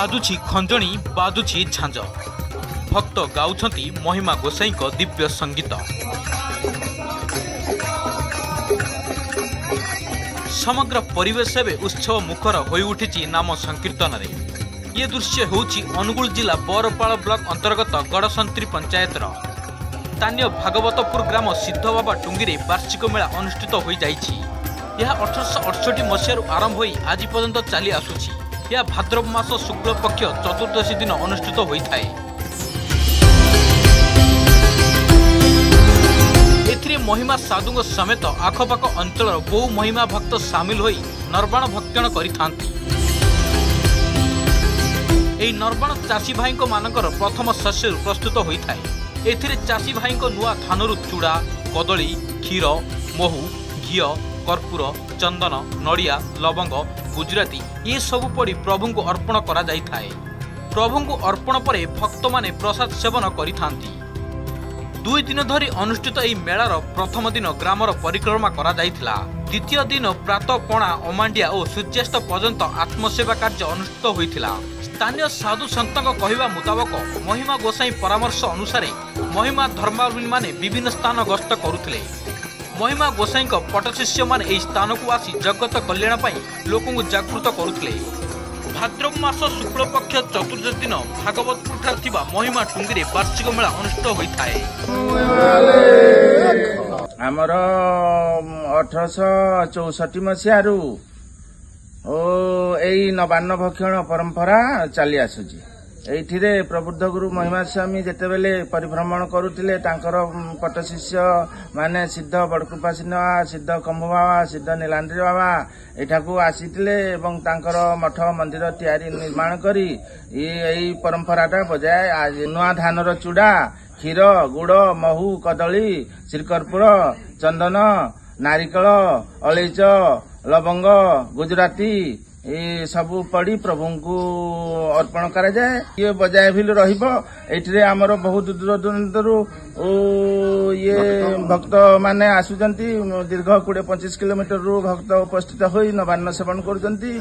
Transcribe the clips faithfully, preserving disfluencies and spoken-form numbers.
बाजुछि खंजणी बाजुछि झांझ भक्त गाउछंती महिमा गोसाई को दिव्य संगीत। समग्र परिवेश एवं उत्सव मुखर होई उठिछि नाम संकीर्तन रे। ये दृश्य होउछि अनुगुल जिला बरपाल ब्लॉक अंतर्गत गड़संत्री पंचायतर स्थानीय भागवतपुर ग्राम सिद्ध बाबा टुंगी वार्षिक मेला अनुष्ठित हो जाइछि। यह अठरश अड़सठी मसीह आरंभ हो आज पर्यंत चली आसुछि। यह भाद्रव मास शुक्ल पक्ष चतुर्दशी दिन अनुष्ठित होता है। एथिरे महिमा साधु समेत आखपाख अंचल बहु महिमा भक्त सामिल होई नर्बाण भक्षण करिथांती। एही नर्बाण चाषी भाई मानकर प्रथम शस्य प्रस्तुत होता है। एथिरे चाषी भाई नुआ धानरू चूड़ा कदली क्षीर महू घी कर्पूर चंदन नड़िया लवंग गुजराती ये सब पड़ी प्रभु को अर्पण करा जाई थाए। प्रभु को अर्पण पर भक्त माने प्रसाद सेवन करिथांती। दुई दिन धरी अनुष्ठित यह मेलार प्रथम दिन ग्रामर परिक्रमा करा जाइथिला। द्वितीय दिन प्रातः पणा अमांडिया और सूर्यास्त पर्यंत आत्मसेवा कार्य अनुष्ठित होइथिला। स्थानीय साधु संतों कहवा मुताबक महिमा गोसाई परामर्श अनुसार महिमा धर्मावलम्बी माने विभिन्न स्थान गस्त करुथिले। महिमा गोसाई पटशिष्य माने एही स्थान को आसी जगत कल्याण पाई लोकंकु जागृत करुथिले। भाद्रव मास शुक्ल पक्ष चतुर्दशी दिन भागवतपुर ठार थिबा महिमा टुंगी वार्षिक मेला अनुष्ठित होता है। आमर अठरश चौसठी मसीह नवान्न भक्षण परंपरा चली आसुची। एठिरे प्रबुद्ध गुरु महिमा स्वामी जेतेबेले परिभ्रमण करुथिले तांकर पटशिष्य माने सिद्ध बड़कृपा सिंह सिद्ध कंभ बाबा सिद्ध नीलांद्री बाबा एठाकू आसीथिले एवं तांकर मठ मंदिर तैयारी निर्माण करी एई परंपराटा बजाय आज नुआ धानर चूड़ा क्षीर गुड़ महू कदली श्रीकर्पूर चंदन नारिकल अलैच लवंग गुजराती ये सब पड़ी प्रभु को अर्पण करा जाए। ये बजाय भी रहिबो। एठिरे हमर बहुत दूर दूरंतरु ये भक्त माने आसुचंती दीर्घ बीस पच्चीस किलोमीटर रु भक्त उपस्थित होई नवान्न सेवन करुचंती।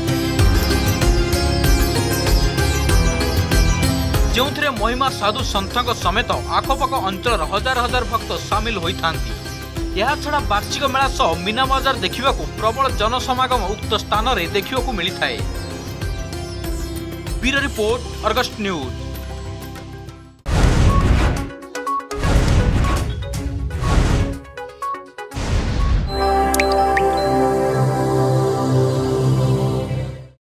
जोंथिरे महिमा साधु संतों समेत आखपाख अंचल हजार हजार भक्त सामिल होइथांती। यह छड़ा वार्षिक मेला सह मीना बजार देखा प्रबल जनसमागम उक्त स्थान में देखा मिलता है। Bureau report Argus news.